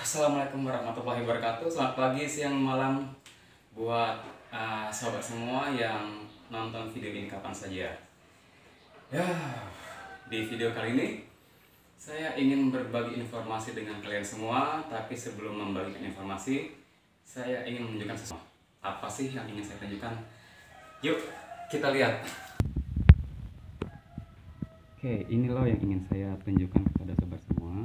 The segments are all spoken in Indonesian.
Assalamualaikum warahmatullahi wabarakatuh. Selamat pagi, siang, malam buat sobat semua yang nonton video ini kapan saja. Ya, di video kali ini saya ingin berbagi informasi dengan kalian semua. Tapi sebelum membagikan informasi, saya ingin menunjukkan sesuatu. Apa sih yang ingin saya tunjukkan? Yuk, kita lihat. Oke, ini loh yang ingin saya tunjukkan kepada sobat semua.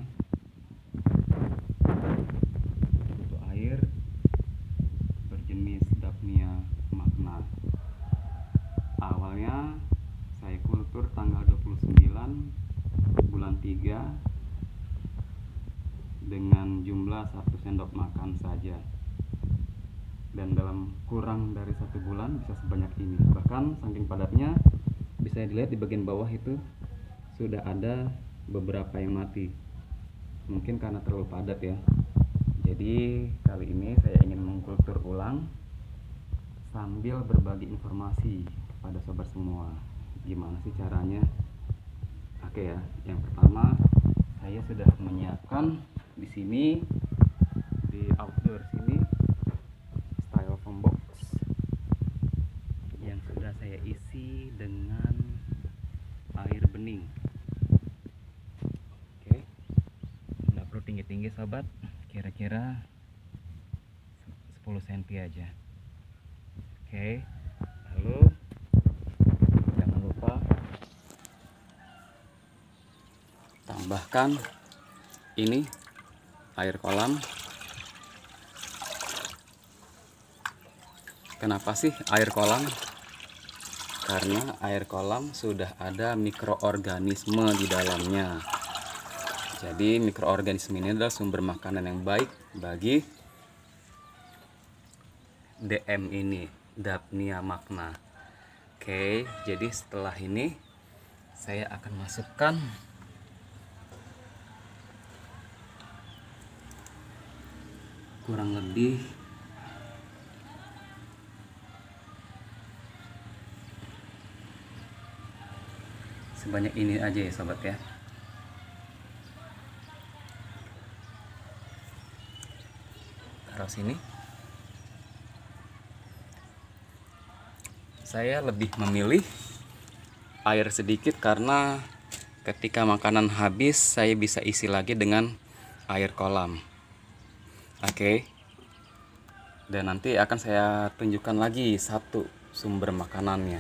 Air berjenis Daphnia magna. Awalnya saya kultur tanggal 29 bulan 3 dengan jumlah 1 sendok makan saja, dan dalam kurang dari 1 bulan bisa sebanyak ini. Bahkan saking padatnya bisa dilihat di bagian bawah itu sudah ada beberapa yang mati, mungkin karena terlalu padat ya. Jadi kali ini saya ingin mengkultur ulang sambil berbagi informasi kepada sobat semua. Gimana sih caranya? Oke ya, yang pertama saya sudah menyiapkan di sini, di outdoor sini, styrofoam box yang sudah saya isi dengan air bening. Oke, nggak perlu tinggi-tinggi sobat, kira-kira 10 cm aja. Oke, lalu jangan lupa tambahkan ini air kolam. Kenapa sih air kolam? Karena air kolam sudah ada mikroorganisme di dalamnya. Jadi mikroorganisme ini adalah sumber makanan yang baik bagi DM ini, Daphnia magna. Oke, jadi setelah ini saya akan masukkan kurang lebih sebanyak ini aja ya sobat ya. Taruh sini. Saya lebih memilih air sedikit karena ketika makanan habis saya bisa isi lagi dengan air kolam. Oke. Dan nanti akan saya tunjukkan lagi satu sumber makanannya.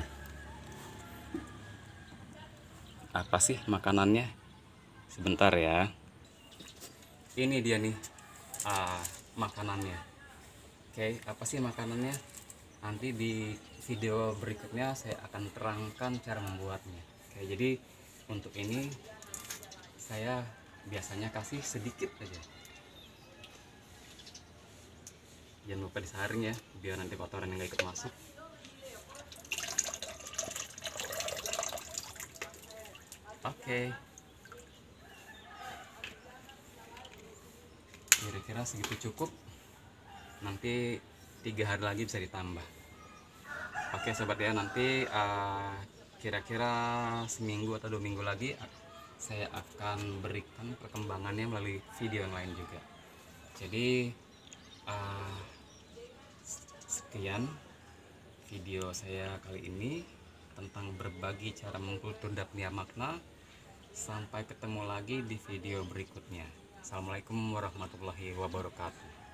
Apa sih makanannya? Sebentar ya. Ini dia nih makanannya. Oke, apa sih makanannya? Nanti di video berikutnya saya akan terangkan cara membuatnya. Oke, jadi untuk ini saya biasanya kasih sedikit aja. Jangan lupa disaring ya, biar nanti kotoran yang gak ikut masuk. Oke, kira-kira segitu cukup. Nanti 3 hari lagi bisa ditambah. Oke sobat ya, nanti kira-kira seminggu atau 2 minggu lagi saya akan berikan perkembangannya melalui video yang lain juga. Jadi sekian video saya kali ini tentang berbagi cara mengkultur Daphnia magna. Sampai ketemu lagi di video berikutnya. Assalamualaikum warahmatullahi wabarakatuh.